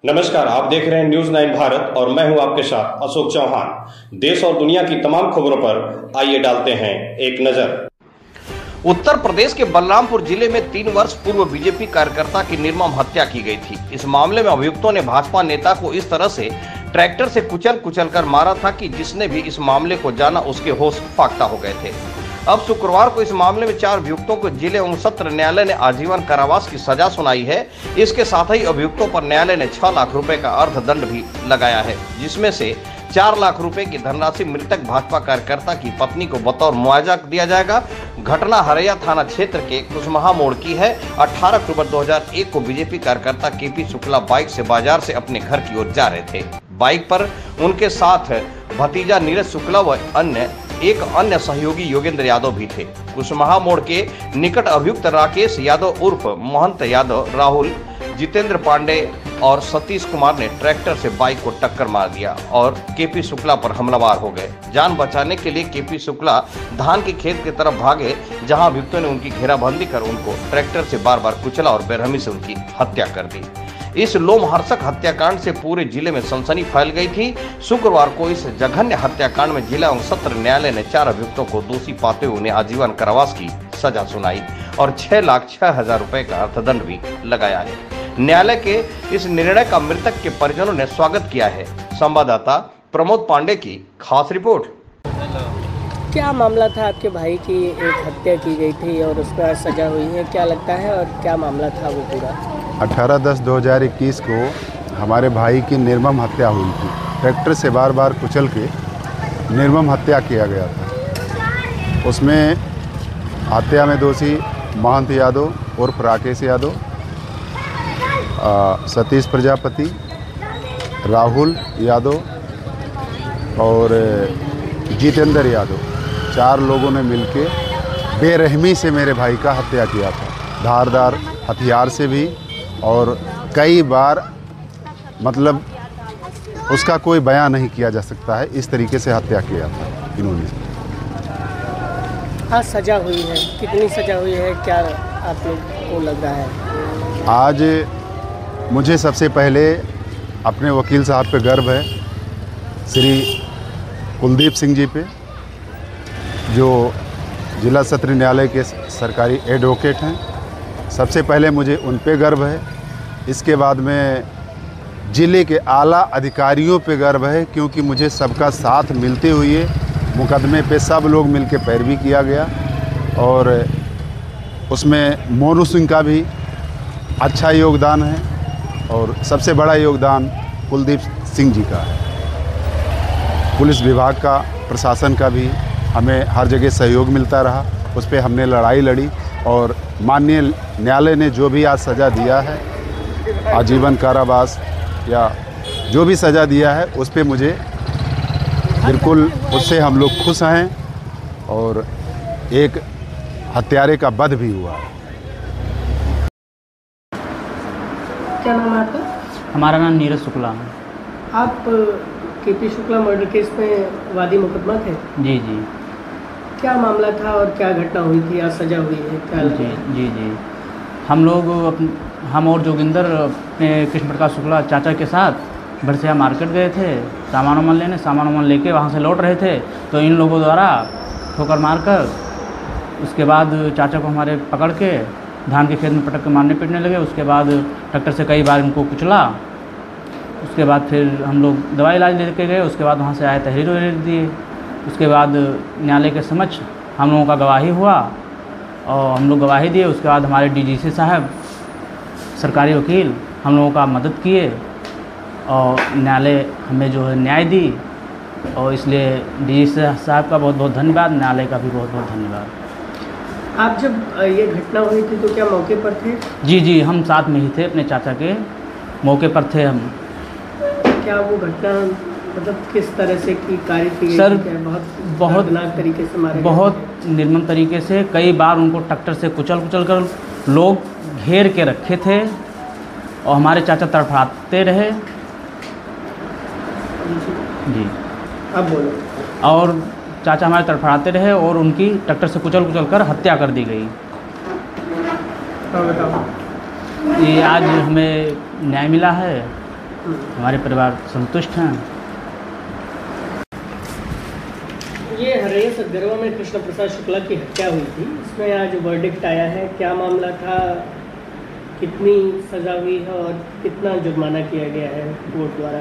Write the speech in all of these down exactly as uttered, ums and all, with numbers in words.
नमस्कार, आप देख रहे हैं न्यूज नाइन भारत और मैं हूं आपके साथ अशोक चौहान। देश और दुनिया की तमाम खबरों पर आइए डालते हैं एक नजर। उत्तर प्रदेश के बलरामपुर जिले में तीन वर्ष पूर्व बीजेपी कार्यकर्ता की निर्मम हत्या की गई थी। इस मामले में अभियुक्तों ने भाजपा नेता को इस तरह से ट्रैक्टर से कुचल कुचल कर मारा था कि जिसने भी इस मामले को जाना उसके होश फाख्ता हो गए थे। अब शुक्रवार को इस मामले में चार अभियुक्तों को जिले एवं सत्र न्यायालय ने आजीवन कारावास की सजा सुनाई है। इसके साथ ही अभियुक्तों पर न्यायालय ने छह लाख रुपए का अर्थदंड भी लगाया है, जिसमें से चार लाख रुपए की धनराशि मृतक भाजपा कार्यकर्ता की पत्नी को बतौर मुआवजा दिया जाएगा। घटना हरैया थाना क्षेत्र के कुशमाहा मोड़ की है। अठारह अक्टूबर दो हज़ार एक को बीजेपी कार्यकर्ता केपी शुक्ला बाइक से बाजार से अपने घर की ओर जा रहे थे। बाइक पर उनके साथ भतीजा नीरज शुक्ला व अन्य एक अन्य सहयोगी योगेंद्र यादव भी थे। कुशमाहा मोड़ के निकट अभियुक्त राकेश यादव उर्फ महंत यादव, राहुल, जितेंद्र पांडे और सतीश कुमार ने ट्रैक्टर से बाइक को टक्कर मार दिया और केपी शुक्ला पर हमलावर हो गए। जान बचाने के लिए केपी शुक्ला धान के खेत की तरफ भागे, जहां अभियुक्तों ने उनकी घेराबंदी कर उनको ट्रैक्टर से बार बार कुचला और बेरहमी से उनकी हत्या कर दी। इस लोमहर्षक हत्याकांड से पूरे जिले में सनसनी फैल गई थी। शुक्रवार को इस जघन्य हत्याकांड में जिला एवं सत्र न्यायालय ने चार अभियुक्तों को दोषी पाते हुए उन्हें आजीवन कारावास की सजा सुनाई और छह लाख छह हजार रुपए का अर्थदंड भी लगाया है। न्यायालय के इस निर्णय का मृतक के परिजनों ने स्वागत किया है। संवाददाता प्रमोद पांडे की खास रिपोर्ट। क्या मामला था? आपके भाई की एक हत्या की गई थी और उसका सजा हुई है, क्या लगता है और क्या मामला था वो पूरा? अठारह दस दो हज़ार इक्कीस को हमारे भाई की निर्मम हत्या हुई थी। ट्रैक्टर से बार बार कुचल के निर्मम हत्या किया गया था। उसमें हत्या में दोषी महंत यादव उर्फ राकेश यादव, सतीश प्रजापति, राहुल यादव और जितेंद्र यादव, चार लोगों ने मिलके बेरहमी से मेरे भाई का हत्या किया था। धारदार हथियार से भी और कई बार, मतलब उसका कोई बयान नहीं किया जा सकता है, इस तरीके से हत्या किया था इन्होंने। हाँ, सजा हुई है, कितनी सजा हुई है, क्या आप लोग को लग रहा है? आज मुझे सबसे पहले अपने वकील साहब पे गर्व है, श्री कुलदीप सिंह जी पे, जो जिला सत्र न्यायालय के सरकारी एडवोकेट हैं। सबसे पहले मुझे उन पे गर्व है। इसके बाद में ज़िले के आला अधिकारियों पे गर्व है, क्योंकि मुझे सबका साथ मिलते हुए मुकदमे पे सब लोग मिलके पैरवी किया गया और उसमें मोनू सिंह का भी अच्छा योगदान है और सबसे बड़ा योगदान कुलदीप सिंह जी का है। पुलिस विभाग का, प्रशासन का भी हमें हर जगह सहयोग मिलता रहा। उस पर हमने लड़ाई लड़ी और माननीय न्यायालय ने जो भी आज सज़ा दिया है, आजीवन कारावास या जो भी सज़ा दिया है, उस पर मुझे बिल्कुल, उससे हम लोग खुश हैं और एक हत्यारे का वध भी हुआ है। क्या नाम है आपका? हमारा नाम नीरज शुक्ला है। आप केपी शुक्ला मर्डर केस में वादी मुकदमा थे? जी जी। क्या मामला था और क्या घटना हुई थी या सजा हुई है, क्या जी जी जी हम लोग अपन हम और जोगिंदर अपने कृष्ण प्रकाश शुक्ला चाचा के साथ बरसिया मार्केट गए थे सामान वामान लेने। सामान वामान लेके वहाँ से लौट रहे थे तो इन लोगों द्वारा ठोकर मारकर उसके बाद चाचा को हमारे पकड़ के धान के खेत में पटक के मारने पीटने लगे। उसके बाद ट्रैक्टर से कई बार इनको कुचला। उसके बाद फिर हम लोग दवाई इलाज लेके गए। उसके बाद वहाँ से आए, तहरीर वहरीर दिए। उसके बाद न्यायालय के समक्ष हम लोगों का गवाही हुआ और हम लोग गवाही दिए। उसके बाद हमारे डीजीसी साहब, सरकारी वकील, हम लोगों का मदद किए और न्यायालय हमें जो है न्याय दी और इसलिए डीजीसी साहब का बहुत बहुत धन्यवाद, न्यायालय का भी बहुत बहुत धन्यवाद। आप जब ये घटना हुई थी तो क्या मौके पर थे? जी जी, हम साथ में ही थे, अपने चाचा के मौके पर थे हम। क्या वो घटना मतलब किस तरह से की कार्य की गई? सर, बहुत बहुत तरीके से मारे, बहुत निर्मम तरीके से कई बार उनको ट्रैक्टर से कुचल कुचल कर लोग घेर के रखे थे और हमारे चाचा तड़फड़ाते रहे। जी, अब बोलो। और चाचा हमारे तड़फड़ाते रहे और उनकी ट्रैक्टर से कुचल कुचल कर हत्या कर दी गई। हाँ, बताओ। ये आज हमें न्याय मिला है हमारे परिवार संतुष्ट हैं। ये हरैया सदगरवा में कृष्ण प्रसाद शुक्ला की हत्या हुई थी, इसमें आज वर्डिक्ट आया है, क्या मामला था, कितनी सजा हुई है और कितना जुर्माना किया गया है कोर्ट द्वारा?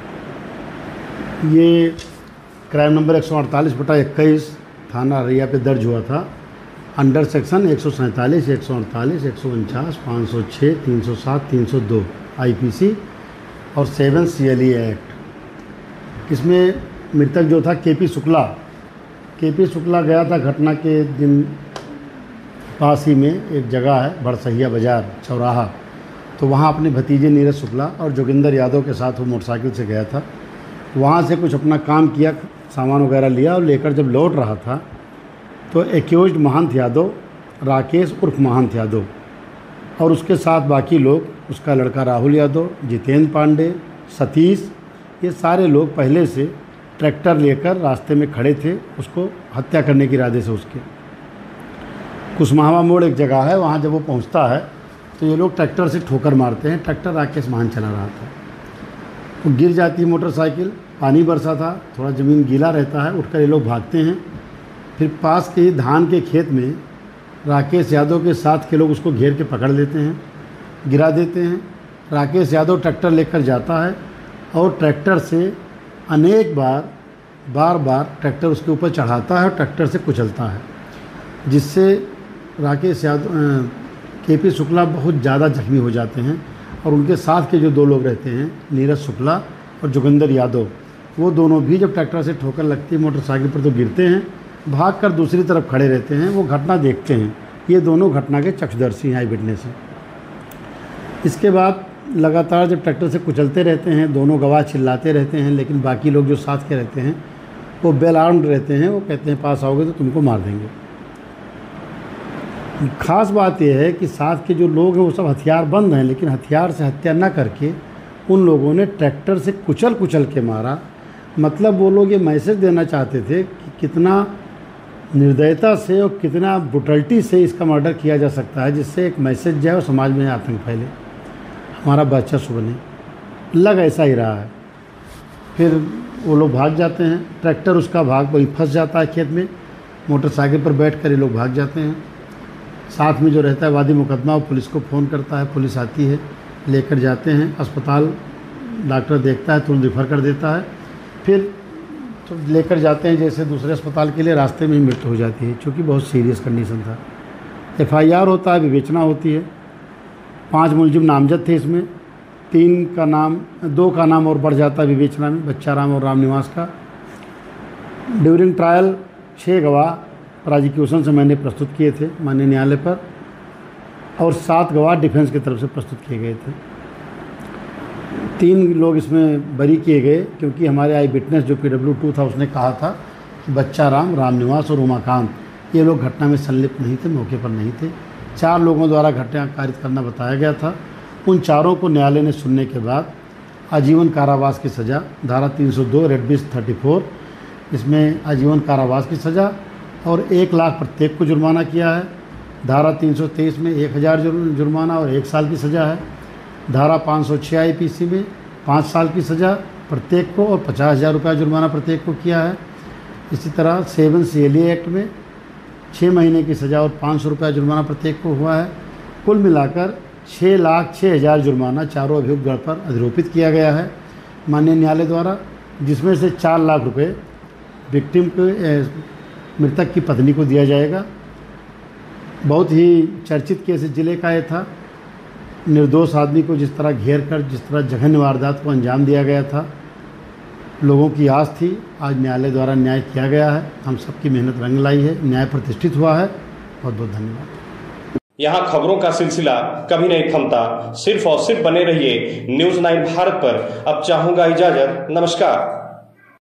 ये क्राइम नंबर एक सौ अड़तालीस बटा इक्कीस थाना हरैया पे दर्ज हुआ था अंडर सेक्शन एक सौ सैंतालीस, एक सौ अड़तालीस, एक सौ उनचास, पाँच सौ छः, तीन सौ सात, तीन सौ दो आईपीसी और सेवन सीएलई एक्ट। इसमें मृतक जो था केपी शुक्ला केपी शुक्ला गया था घटना के दिन पास ही में एक जगह है भरसहिया बाज़ार चौराहा, तो वहाँ अपने भतीजे नीरज शुक्ला और जोगिंदर यादव के साथ वो मोटरसाइकिल से गया था। वहाँ से कुछ अपना काम किया, सामान वगैरह लिया और लेकर जब लौट रहा था तो एक्यूज्ड महंत यादव, राकेश उर्फ महंत यादव और उसके साथ बाकी लोग, उसका लड़का राहुल यादव, जितेंद्र पांडे, सतीश, ये सारे लोग पहले से ट्रैक्टर लेकर रास्ते में खड़े थे उसको हत्या करने के इरादे से। उसके कुसमावा मोड़ एक जगह है, वहाँ जब वो पहुँचता है तो ये लोग ट्रैक्टर से ठोकर मारते हैं। ट्रैक्टर राकेश महंत चला रहा था, वो गिर जाती है मोटरसाइकिल, पानी बरसा था, थोड़ा ज़मीन गीला रहता है, उठकर ये लोग भागते हैं। फिर पास के धान के खेत में राकेश यादव के साथ के लोग उसको घेर के पकड़ लेते हैं, गिरा देते हैं। राकेश यादव ट्रैक्टर लेकर जाता है और ट्रैक्टर से अनेक बार बार बार ट्रैक्टर उसके ऊपर चढ़ाता है और ट्रैक्टर से कुचलता है, जिससे राकेश यादव केपी शुक्ला बहुत ज़्यादा जख्मी हो जाते हैं। और उनके साथ के जो दो लोग रहते हैं नीरज शुक्ला और जोगिंदर यादव, वो दोनों भी जब ट्रैक्टर से ठोकर लगती है मोटरसाइकिल पर तो गिरते हैं, भागकर दूसरी तरफ खड़े रहते हैं, वो घटना देखते हैं। ये दोनों घटना के चक्षुदर्शी हैं, आई विटनेस हैं। इसके बाद लगातार जब ट्रैक्टर से कुचलते रहते हैं, दोनों गवाह चिल्लाते रहते हैं, लेकिन बाकी लोग जो साथ के रहते हैं वो बेल आर्म्ड रहते हैं, वो कहते हैं पास आओगे तो तुमको मार देंगे। ख़ास बात यह है कि साथ के जो लोग हैं वो सब हथियार बंद हैं, लेकिन हथियार से हत्या न करके उन लोगों ने ट्रैक्टर से कुचल कुचल के मारा। मतलब वो लोग ये मैसेज देना चाहते थे कि कितना निर्दयता से और कितना ब्रुटलिटी से इसका मर्डर किया जा सकता है, जिससे एक मैसेज जाए और समाज में आतंक फैले, हमारा बच्चा शुभ नहीं। लग ऐसा ही रहा है। फिर वो लोग भाग जाते हैं, ट्रैक्टर उसका भाग वहीं फंस जाता है खेत में, मोटरसाइकिल पर बैठ कर ये लोग भाग जाते हैं। साथ में जो रहता है वादी मुकदमा वो पुलिस को फ़ोन करता है, पुलिस आती है, लेकर जाते हैं अस्पताल, डॉक्टर देखता है, तुरंत रिफ़र कर देता है। फिर तो लेकर जाते हैं जैसे दूसरे अस्पताल के लिए, रास्ते में ही मृत्यु हो जाती है, क्योंकि बहुत सीरियस कंडीशन था। एफ आई आर होता है, विवेचना होती है। पांच मुलजिम नामजद थे इसमें, तीन का नाम, दो का नाम और बढ़ जाता है विवेचना में, बच्चा राम और राम निवास का। ड्यूरिंग ट्रायल छः गवाह प्रोसिक्यूशन से मैंने प्रस्तुत किए थे माननीय न्यायालय पर, और सात गवाह डिफेंस की तरफ से प्रस्तुत किए गए थे। तीन लोग इसमें बरी किए गए, क्योंकि हमारे आई विटनेस जो पी डब्ल्यू टू था उसने कहा था कि बच्चा राम, राम निवास और उमाकांत ये लोग घटना में संलिप्त नहीं थे, मौके पर नहीं थे। चार लोगों द्वारा घटना कारित करना बताया गया था। उन चारों को न्यायालय ने सुनने के बाद आजीवन कारावास की सज़ा, धारा तीन सौ दो रेड बीस थर्टी फोर, इसमें आजीवन कारावास की सज़ा और एक लाख प्रत्येक को जुर्माना किया है। धारा तीन सौ तेईस में एक हज़ार जुर्माना और एक साल की सज़ा है। धारा पाँच सौ छः आई पी सी में पाँच साल की सज़ा प्रत्येक को और पचास हज़ार रुपये जुर्माना प्रत्येक को किया है। इसी तरह seven C L E act में छः महीने की सज़ा और पाँच सौ रुपये जुर्माना प्रत्येक को हुआ है। कुल मिलाकर छः लाख छः हज़ार जुर्माना चारों अभियुक्त पर अधिरोपित किया गया है माननीय न्यायालय द्वारा, जिसमें से चार लाख रुपए विक्टिम को, मृतक की पत्नी को दिया जाएगा। बहुत ही चर्चित केस जिले का ये था। निर्दोष आदमी को जिस तरह घेर कर जिस तरह जघन्य वारदात को अंजाम दिया गया था, लोगों की आस थी, आज न्यायालय द्वारा न्याय किया गया है। हम सबकी मेहनत रंग लाई है, न्याय प्रतिष्ठित हुआ है। बहुत बहुत धन्यवाद। यहाँ खबरों का सिलसिला कभी नहीं थमता। सिर्फ और सिर्फ बने रहिए न्यूज़ नाइन भारत पर। अब चाहूँगा इजाज़त, नमस्कार।